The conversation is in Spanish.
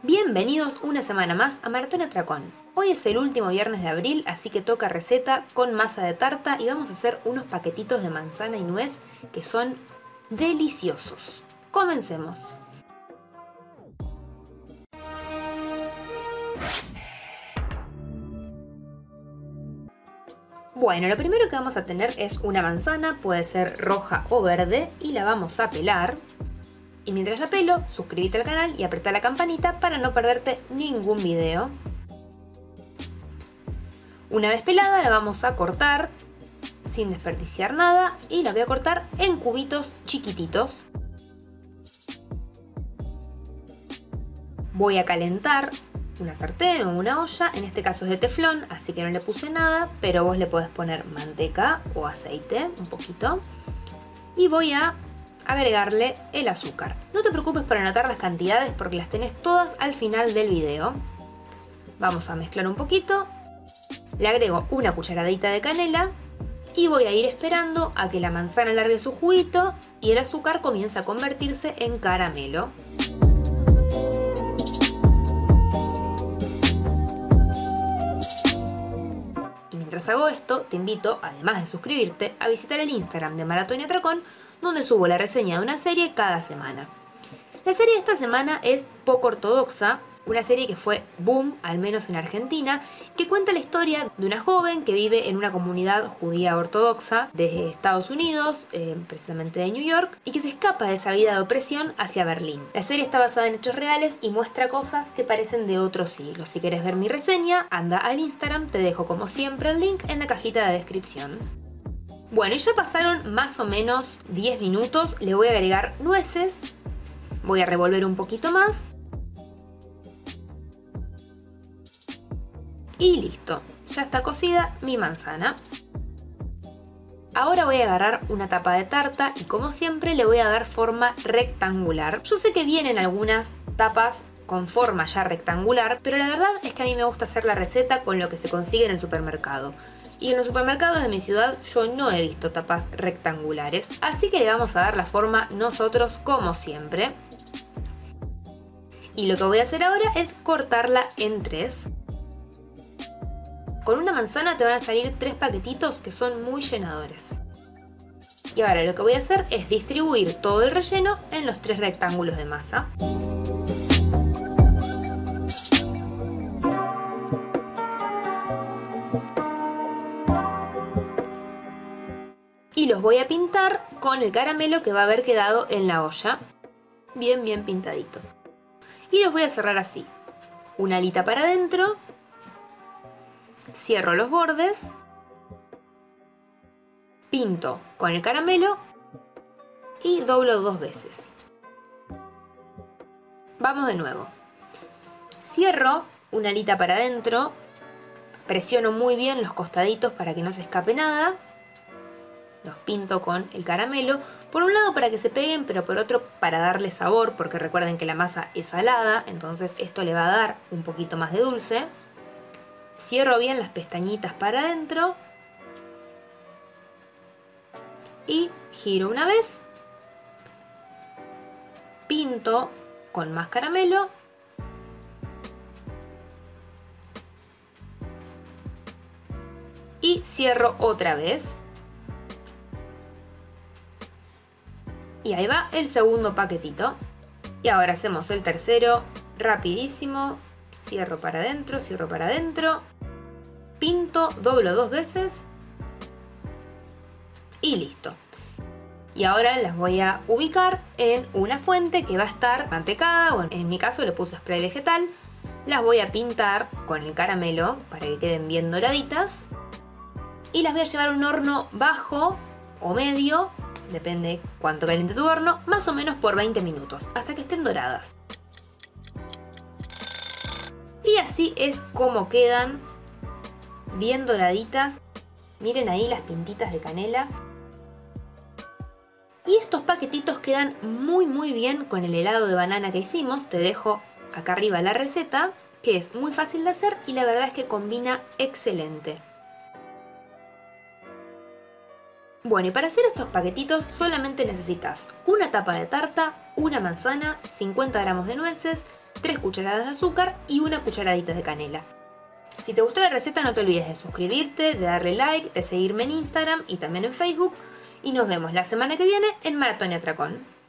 Bienvenidos una semana más a Maratón Atracón. Hoy es el último viernes de abril, así que toca receta con masa de tarta y vamos a hacer unos paquetitos de manzana y nuez que son deliciosos. Comencemos. Bueno, lo primero que vamos a tener es una manzana, puede ser roja o verde, y la vamos a pelar. Y mientras la pelo, suscríbete al canal y apretá la campanita para no perderte ningún video. Una vez pelada la vamos a cortar sin desperdiciar nada y la voy a cortar en cubitos chiquititos. Voy a calentar una sartén o una olla, en este caso es de teflón, así que no le puse nada, pero vos le podés poner manteca o aceite, un poquito. Y voy a agregarle el azúcar. No te preocupes por anotar las cantidades porque las tenés todas al final del video. Vamos a mezclar un poquito. Le agrego una cucharadita de canela y voy a ir esperando a que la manzana largue su juguito y el azúcar comience a convertirse en caramelo. Y mientras hago esto, te invito, además de suscribirte, a visitar el Instagram de Maratón y Atracón, donde subo la reseña de una serie cada semana. La serie de esta semana es Poco Ortodoxa, una serie que fue boom, al menos en Argentina, que cuenta la historia de una joven que vive en una comunidad judía ortodoxa de Estados Unidos, precisamente de New York, y que se escapa de esa vida de opresión hacia Berlín. La serie está basada en hechos reales y muestra cosas que parecen de otro siglo. Si quieres ver mi reseña, anda al Instagram, te dejo como siempre el link en la cajita de descripción. Bueno, ya pasaron más o menos 10 minutos, le voy a agregar nueces, voy a revolver un poquito más y listo, ya está cocida mi manzana. Ahora voy a agarrar una tapa de tarta y como siempre le voy a dar forma rectangular. Yo sé que vienen algunas tapas con forma ya rectangular, pero la verdad es que a mí me gusta hacer la receta con lo que se consigue en el supermercado. Y en los supermercados de mi ciudad yo no he visto tapas rectangulares, así que le vamos a dar la forma nosotros como siempre. Y lo que voy a hacer ahora es cortarla en tres. Con una manzana te van a salir 3 paquetitos que son muy llenadores. Y ahora lo que voy a hacer es distribuir todo el relleno en los 3 rectángulos de masa. Y los voy a pintar con el caramelo que va a haber quedado en la olla. Bien, bien pintadito. Y los voy a cerrar así. Una alita para adentro. Cierro los bordes. Pinto con el caramelo. Y doblo 2 veces. Vamos de nuevo. Cierro una alita para adentro. Presiono muy bien los costaditos para que no se escape nada. Los pinto con el caramelo, por un lado para que se peguen, pero por otro para darle sabor, porque recuerden que la masa es salada, entonces esto le va a dar un poquito más de dulce. Cierro bien las pestañitas para adentro y giro una vez. Pinto con más caramelo y cierro otra vez. Y ahí va el segundo paquetito. Y ahora hacemos el tercero rapidísimo. Cierro para adentro. Pinto, doblo 2 veces. Y listo. Y ahora las voy a ubicar en una fuente que va a estar mantecada. O en mi caso le puse spray vegetal. Las voy a pintar con el caramelo para que queden bien doraditas. Y las voy a llevar a un horno bajo o medio, depende cuánto caliente tu horno, más o menos por 20 minutos, hasta que estén doradas. Y así es como quedan, bien doraditas. Miren ahí las pintitas de canela. Y estos paquetitos quedan muy bien con el helado de banana que hicimos. Te dejo acá arriba la receta, que es muy fácil de hacer y la verdad es que combina excelente. Bueno, y para hacer estos paquetitos solamente necesitas una tapa de tarta, una manzana, 50 gramos de nueces, 3 cucharadas de azúcar y una cucharadita de canela. Si te gustó la receta no te olvides de suscribirte, de darle like, de seguirme en Instagram y también en Facebook. Y nos vemos la semana que viene en Maratón y Atracón.